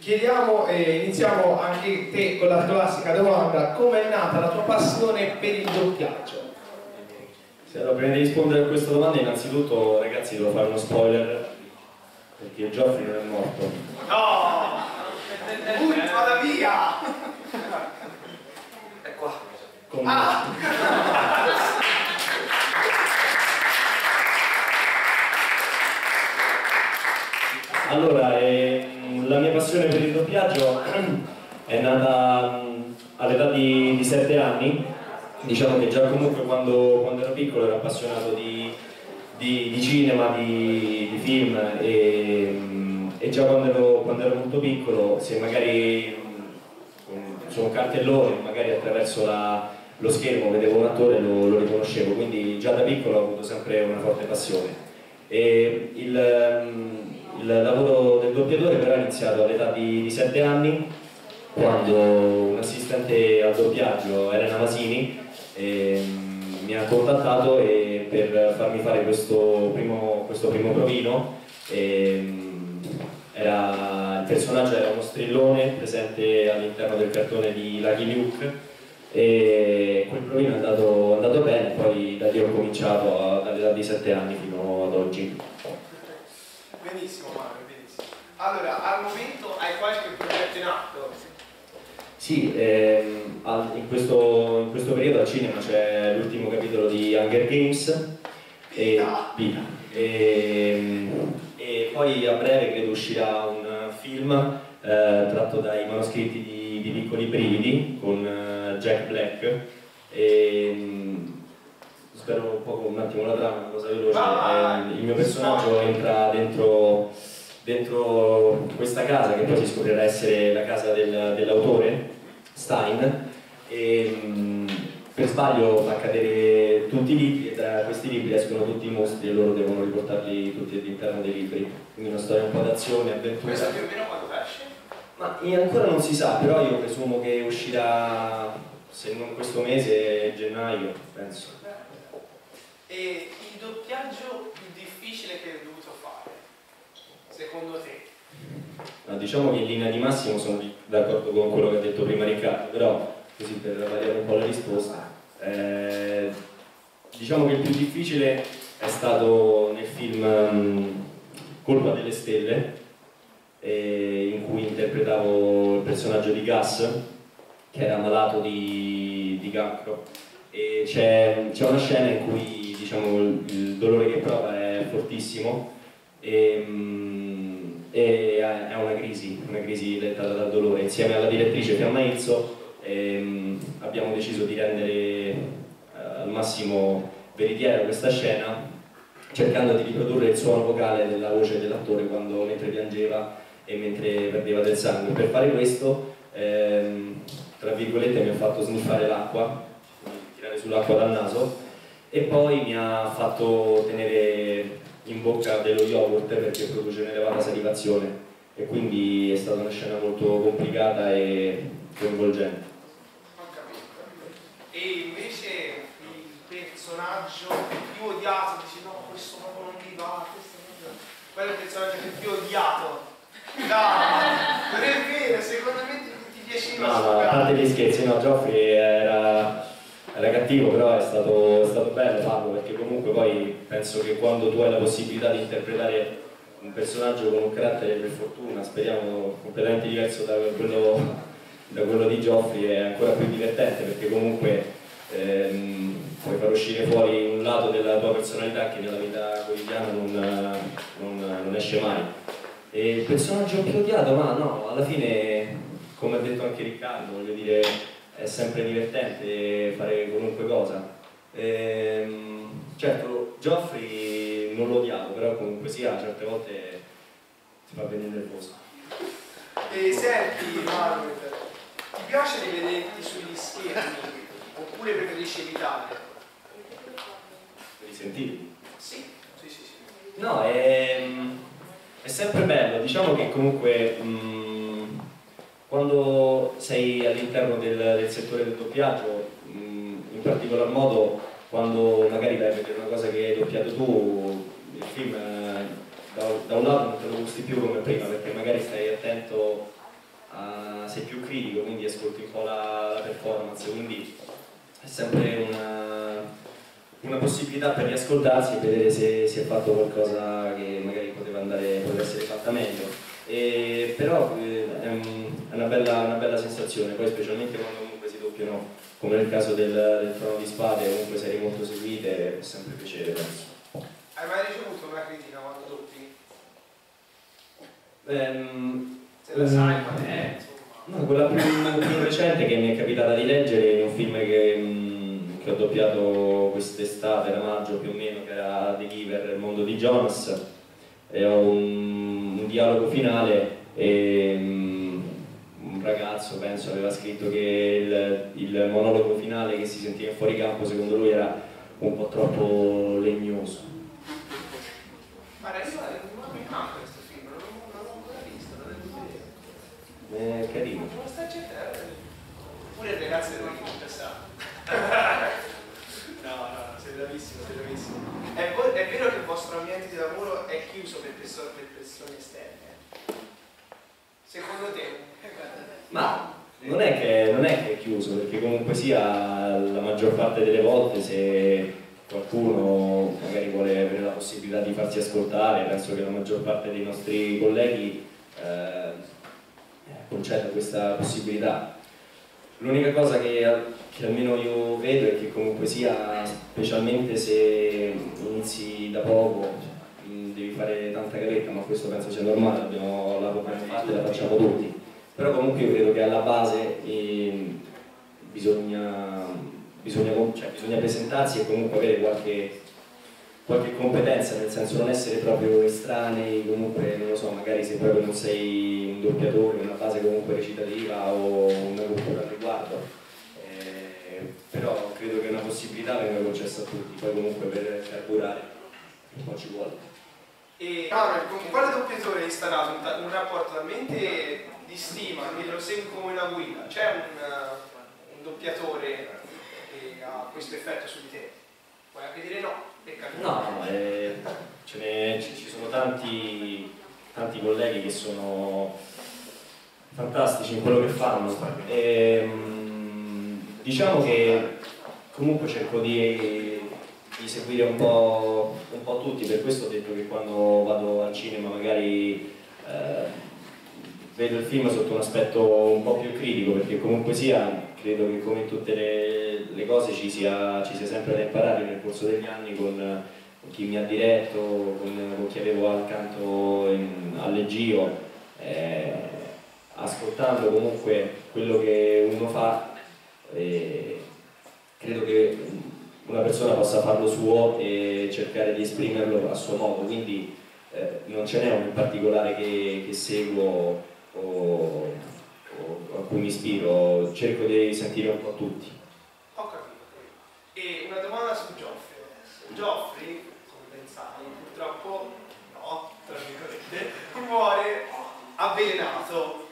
chiediamo e iniziamo anche te con la classica domanda: come è nata la tua passione per il doppiaggio? Allora, prima di rispondere a questa domanda, innanzitutto, ragazzi, devo fare uno spoiler, perché Geoffrey non è morto. No! Vada via! È qua. Allora, la mia passione per il doppiaggio è nata all'età di 7 anni. Diciamo che già comunque quando ero piccolo ero appassionato di cinema, di film e già quando ero molto piccolo, se magari su un cartellone, magari attraverso lo schermo vedevo un attore, lo riconoscevo, quindi già da piccolo ho avuto sempre una forte passione. E il lavoro del doppiatore però è iniziato all'età di 7 anni, quando un assistente al doppiaggio, Elena Masini, mi ha contattato per farmi fare questo primo provino. Il personaggio era uno strillone presente all'interno del cartone di Lucky Luke, e quel provino è andato bene. Poi da lì ho cominciato dall'età di 7 anni fino ad oggi. Benissimo Mario, benissimo. Allora, al momento hai qualche progetto in atto? Sì, in questo periodo al cinema c'è l'ultimo capitolo di Hunger Games e poi a breve credo uscirà un film tratto dai manoscritti di Piccoli Brividi con Jack Black. Spero un attimo la trama, una cosa veloce. Il mio personaggio entra dentro questa casa, che poi si scoprirà essere la casa dell'autore, Stein, e per sbaglio fa cadere tutti i libri, e da questi libri escono tutti i mostri e loro devono riportarli tutti all'interno dei libri. Quindi una storia un po' d'azione, avventura. Questo più o meno quando esce? Ma ancora non si sa, però io presumo che uscirà, se non questo mese, gennaio, penso. E il doppiaggio più difficile che hai dovuto fare, secondo te? No, diciamo che in linea di massimo sono d'accordo con quello che ha detto prima Riccardo, però così per variare un po' la risposta, diciamo che il più difficile è stato nel film Colpa delle Stelle, in cui interpretavo il personaggio di Gus, che era malato di cancro, e c'è una scena in cui, diciamo, il dolore che prova è fortissimo e è una crisi dettata dal dolore. Insieme alla direttrice Fiamma Izzo abbiamo deciso di rendere al massimo veritiera questa scena, cercando di riprodurre il suono vocale della voce dell'attore mentre piangeva e mentre perdeva del sangue. Per fare questo, tra virgolette, mi ha fatto sniffare l'acqua, tirare sull'acqua dal naso, e poi mi ha fatto tenere in bocca dello yogurt perché produce un'elevata salivazione, e quindi è stata una scena molto complicata e coinvolgente. Ho capito. E invece il personaggio più odiato, dici no, questo proprio non mi va, questo non mi va. Qual è il personaggio che più odiato? No, non è vero, secondo me ti piaceva. No, a parte gli scherzi, no, Geoffrey era cattivo, però è stato bello farlo, perché comunque poi penso che quando tu hai la possibilità di interpretare un personaggio con un carattere, per fortuna, speriamo completamente diverso da quello di Geoffrey, è ancora più divertente, perché comunque puoi far uscire fuori un lato della tua personalità che nella vita quotidiana non esce mai. E il personaggio più odiato, ma no, alla fine, come ha detto anche Riccardo, voglio dire, è sempre divertente fare qualunque cosa. Certo, Geoffrey non lo odiavo, però comunque sia, certe volte ti fa venire nervoso. E senti, Manuel, ti piace rivederti sugli schermi oppure preferisci evitare? Risentiti? Sì. No, è sempre bello, diciamo che comunque quando sei all'interno del settore del doppiaggio, in particolar modo quando magari vai a vedere una cosa che hai doppiato tu, il film da un lato non te lo gusti più come prima, perché magari stai attento sei più critico, quindi ascolti un po' la performance, quindi è sempre una possibilità per riascoltarsi e vedere se si è fatto qualcosa che magari poteva essere fatta meglio. Però è una bella sensazione, poi specialmente quando comunque si doppiano, come nel caso del Trono di Spade, comunque serie molto seguite, fa sempre piacere, penso. Hai mai ricevuto una critica quando doppi? Se la sai, qual è? No, quella più recente che mi è capitata di leggere è un film che ho doppiato quest'estate, era maggio più o meno, che era The Giver, il mondo di Jonas, e ho un dialogo finale e un ragazzo, penso, aveva scritto che il monologo finale che si sentiva in fuori campo secondo lui era un po' troppo legnoso. Guarda, io mi manca questo film, non l'ho ancora visto, non devo vedere. È carino. Non sta accettando. Pure il ragazzo devo confessare. No, sei bravissimo, sei bravissimo. È vero che il vostro ambiente di lavoro è chiuso per persone esterne? Secondo te? Ma non è che è chiuso, perché comunque sia la maggior parte delle volte se qualcuno magari vuole avere la possibilità di farsi ascoltare, penso che la maggior parte dei nostri colleghi conceda questa possibilità. L'unica cosa che almeno io vedo è che comunque sia, specialmente se inizi da poco, devi fare tanta gavetta, ma questo penso sia normale, abbiamo la poca fatta e la facciamo tutti. Però comunque io credo che alla base bisogna presentarsi e comunque avere qualche competenza, nel senso non essere proprio estranei, comunque non lo so, magari se proprio non sei un doppiatore, una base comunque recitativa o una cultura al riguardo. Però credo che una possibilità venga concessa a tutti, poi comunque per carburare un po' ci vuole. E Manuel, con quale doppiatore hai instaurato un rapporto talmente di stima che lo segui come una guida? C'è un doppiatore che ha questo effetto su di te? Puoi anche dire no, no, ci sono tanti colleghi che sono fantastici in quello che fanno. Diciamo che comunque cerco di seguire un po' tutti, per questo ho detto che quando vado al cinema magari vedo il film sotto un aspetto un po' più critico, perché comunque sia, credo che come in tutte le cose ci sia sempre da imparare nel corso degli anni con chi mi ha diretto, con chi avevo accanto all'Egio, ascoltando comunque quello che uno fa, credo che una persona possa farlo suo e cercare di esprimerlo a suo modo, quindi non ce n'è uno in particolare che seguo o a cui mi ispiro, cerco di sentire un po' tutti. Ho capito. E una domanda su Geoffrey. Geoffrey, come ben sai, purtroppo no, tra virgolette, muore avvelenato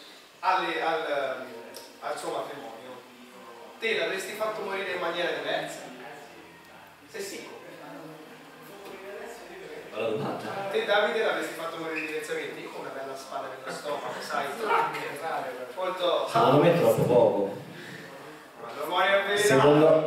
al suo matrimonio. Te l'avresti fatto morire in maniera diversa? Se sì. Bella domanda. Te Davide l'avresti fatto morire diversamente? Io con una bella spada nello stomaco, sai, molto... Secondo me è troppo poco. Ma lo muore avvelenato?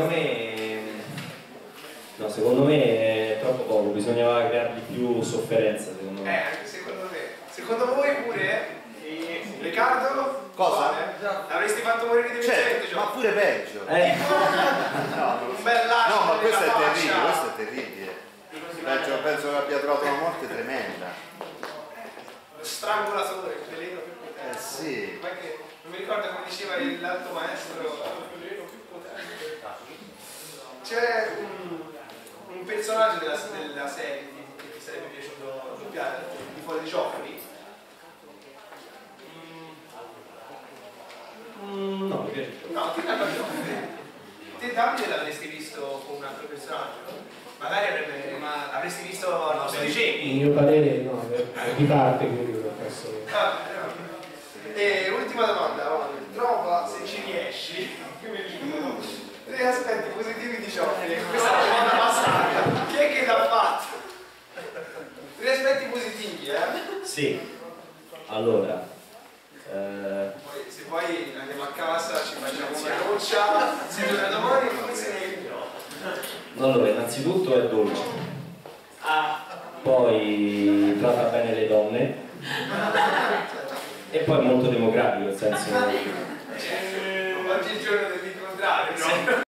Secondo me è troppo poco, bisognava creargli più sofferenza, secondo me. Anche secondo me. Secondo voi pure? Riccardo? Cosa? L'avresti fatto morire diversamente, Cioè, ma pure peggio. Un bel lascio. No, ma questo è nella terribile, faccia. questo è terribile. Penso che abbia trovato una morte tremenda. Lo strangolatore, il veleno più potente. Sì. Ma che, non mi ricordo come diceva l'alto maestro, il veleno più potente. C'è un personaggio della serie che ti sarebbe piaciuto doppiare, di fuori di Geoffrey? No, mi piace. No, ti cambia Geoffrey. Te Davide l'avresti visto con un altro personaggio? Magari avresti visto, non so, di Jamie. Il mio parere no, è di parte, quindi non posso... E ultima domanda, trova se ci riesci. Tre aspetti positivi di Geoffrey. Questa è la domanda passata. Chi è che l'ha fatto? Tre aspetti positivi, Sì, allora, Poi, se poi andiamo a casa, ci facciamo una doccia, si torna domani e poi se ne allora, innanzitutto è dolce, poi tratta bene le donne e poi è molto democratico, nel senso... oggi è il giorno dell'incontrario, no?